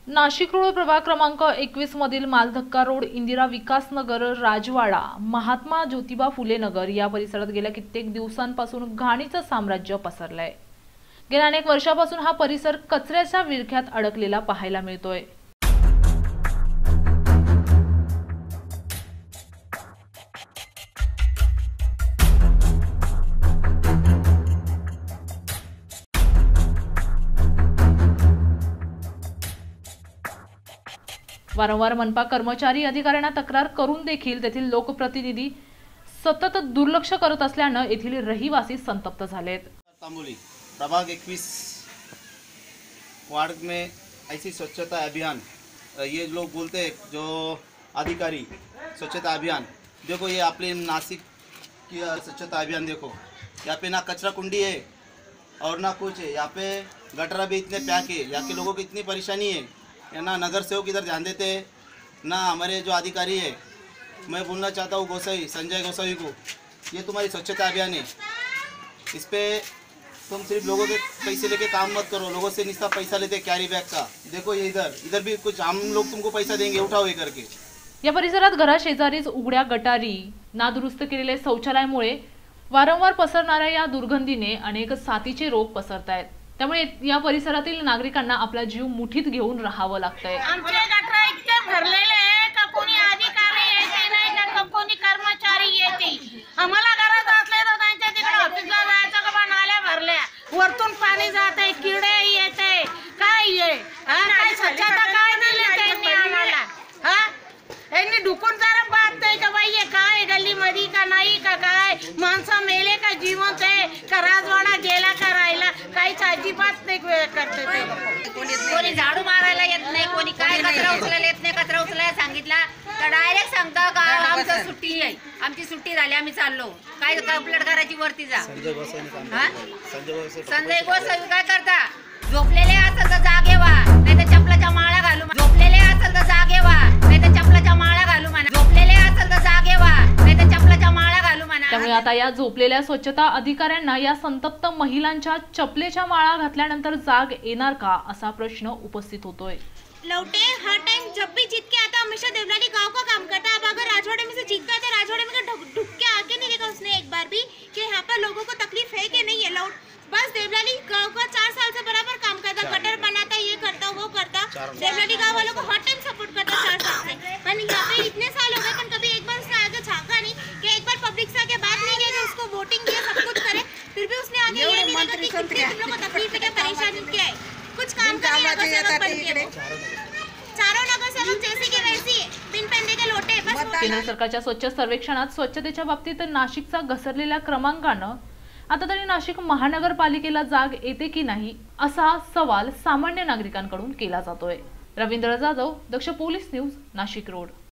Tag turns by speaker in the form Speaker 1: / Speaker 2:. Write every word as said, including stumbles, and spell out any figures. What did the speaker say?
Speaker 1: Nashik road प्रभाग क्रमांक एकवीस मधील मालधक्का रोड, इंदिरा विकास नगर, राजवाडा, महात्मा ज्योतिबा फुले नगर या परिसरात गेल्या कित्येक दिवसांपासून घाणीचं साम्राज्य पसरलंय। गेल्या अनेक वर्षांपासून हा परिसर कचऱ्याच्या विळख्यात अडकलेला पाहायला मिळतोय। वारंवार मनपा कर्मचारी अधिकाऱ्यांना तक्रार करून देखील तेथील लोकप्रतिनिधी सतत दुर्लक्ष करत असल्याने येथील रहिवासी संतप्त झालेत।
Speaker 2: तांबोली प्रभाग इक्कीस वार्ड में ऐसी स्वच्छता अभियान, ये लोग बोलते हैं जो अधिकारी स्वच्छता अभियान, देखो ये आपने नासिक की स्वच्छता अभियान देखो, यहाँ पे ना कचरा कुंडी है और ना कुछ है, यहाँ पे गटरा भी इतने पैक है, यहाँ के लोगों की इतनी परेशानी है, ना नगर सेवक इधर ध्यान देते हैं, ना हमारे जो अधिकारी है। मैं बोलना चाहता हूँ गोसाई संजय गोसाई को, ये तुम्हारी स्वच्छता अभियान है, इस पे तुम सिर्फ लोगों के पैसे लेके काम मत करो, लोगों से निस्ता पैसा लेते कैरी बैग का। देखो ये इधर इधर भी कुछ हम लोग तुमको पैसा देंगे, उठाओ ये करके।
Speaker 1: या परिसरात घराशेजारीच उघड्या गटारी, नादुरुस्त केलेले शौचालयामुळे वारंवार पसरणाऱ्या या दुर्गंधीने अनेक साथीचे रोग पसरत आहेत। त्यामुळे या परिसरातील नागरिकांना आपला जीव मुठीत घेऊन राहावं लागतंय।
Speaker 3: आमचे गटर इतके भरलेले आहे का कोणी अधिकारी येते नाही का कोणी कर्मचारी येते। आम्हाला गरज असले तर त्यांच्या तिकडे ऑफिसला जायचं का बा नाल्या भरल्या, वरतून पाणी जाते, किडे येते, काय आहे काय स्वच्छता काय दिली त्यांनी आम्हाला? हा यांनी ढुकून जरा बात नाही का बाई हे काय गल्ली मध्ये का नाही का काय, माणसं मेले का जिवंत आहे का राजवाडा गेला का राहिला, काहीच अजिबात नाही करते ते।
Speaker 4: कोणी झाडू मारायला येत नाही, कोणी काय कचरा उचलायला येत नाही। कचरा उचलायला सांगितला तर डायरेक्ट सांगता का आमची सुट्टी आहे, आमची सुट्टी झाली आम्ही चाललो, काय कंप्लेंट करायची वरती जा। संजय गोसावी काय करता, झोपलेले असेल तर जागे व्हा, नाही तर चपलाच्या माळा घालू, झोपलेले असेल तर जागे व्हा, नाही तर चपलाच्या माळा घालू म्हणा, झोपलेले असेल तर जागे व्हा, नाही तर चपलाच्या माळा घालू म्हणा।
Speaker 1: त्यामुळे आता या झोपलेल्या स्वच्छता अधिकाऱ्यांना या संतप्त महिलांच्या चपलेच्या माळा घातल्यानंतर जाग येणार का असा प्रश्न उपस्थित होतोय।
Speaker 5: लौटे हर टाइम जब भी जीत के आता हमेशा देवलाली गांव का काम करता है। अब अगर राजवाड़े में से जीत का तो राजवाड़े में ढुक के आके नहीं देखा उसने एक बार भी कि यहाँ पर लोगों को तकलीफ है कि नहीं है। लौट बस देवलाली गांव का चार साल से बराबर काम करता, गटर बनाता, ये करता वो करता, देवलाली गांव वालों को हर टाइम सपोर्ट करता चार साल से। पर यहाँ पे इतने साल हो गए पर कभी एक बार उसने आगे झांका नहीं कि एक बार पब्लिक से आके बात नहीं किया, उसको वोटिंग किया, सब कुछ करे, फिर भी उसने आगे ये नहीं देखा कि कितनी तुम लोग को तकलीफ है, क्या परेशानी क्या है, कुछ काम करे। चारों नगर सेवक जैसे के वैसी बिन पेंडे के लोटे बस।
Speaker 1: केंद्र सरकारच्या स्वच्छ सर्वेक्षणात स्वच्छतेच्या बाबतीत नाशिकचा घसरलेल्या क्रमांकानं आता तरी नाशिक महानगरपालिकेला जाग येते की नाही असा सवाल सामान्य नागरिकांकडून केला जातोय। Ravindra Jadhav, Daksh police news, Nashik road.